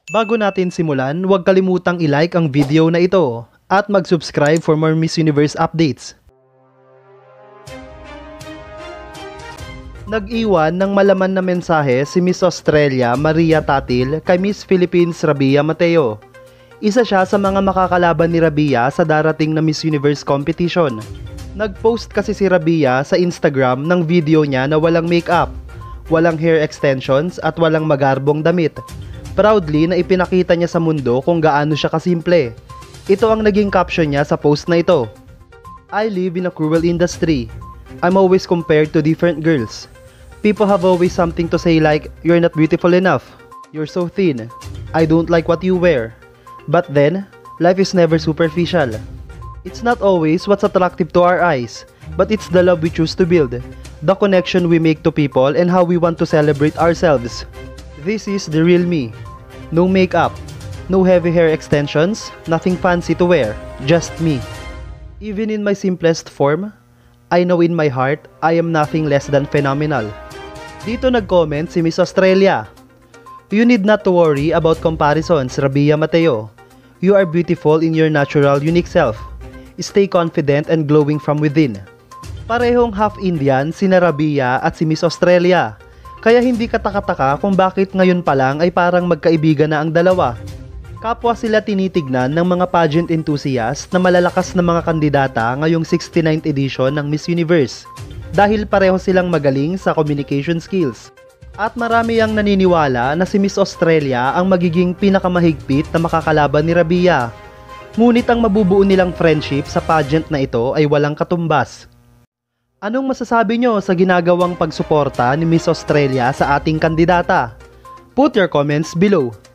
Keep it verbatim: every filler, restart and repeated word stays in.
Bago natin simulan, huwag kalimutang i-like ang video na ito at mag-subscribe for more Miss Universe updates. Nag-iwan ng malaman na mensahe si Miss Australia Maria Tatil kay Miss Philippines Rabia Mateo. Isa siya sa mga makakalaban ni Rabia sa darating na Miss Universe competition. Nag-post kasi si Rabia sa Instagram ng video niya na walang makeup, walang hair extensions at walang magarbong damit. Proudly na ipinakita niya sa mundo kung gaano siya kasimple. Ito ang naging caption niya sa post na ito. I live in a cruel industry. I'm always compared to different girls. People have always something to say like, you're not beautiful enough. You're so thin. I don't like what you wear. But then, life is never superficial. It's not always what's attractive to our eyes, but it's the love we choose to build, the connection we make to people, and how we want to celebrate ourselves. This is the real me. No makeup, no heavy hair extensions, nothing fancy to wear, just me. Even in my simplest form, I know in my heart, I am nothing less than phenomenal. Dito nag-comment si Miss Australia. You need not to worry about comparisons, Rabia Mateo. You are beautiful in your natural, unique self. Stay confident and glowing from within. Parehong half Indian sina Rabia at si Miss Australia. Kaya hindi katakataka kung bakit ngayon pa lang ay parang magkaibigan na ang dalawa. Kapwa sila tinitignan ng mga pageant enthusiast na malalakas na mga kandidata ngayong sixty-ninth edition ng Miss Universe. Dahil pareho silang magaling sa communication skills. At marami ang naniniwala na si Miss Australia ang magiging pinakamahigpit na makakalaban ni Rabia. Ngunit ang mabubuo nilang friendship sa pageant na ito ay walang katumbas. Anong masasabi nyo sa ginagawang pagsuporta ni Miss Australia sa ating kandidata? Put your comments below.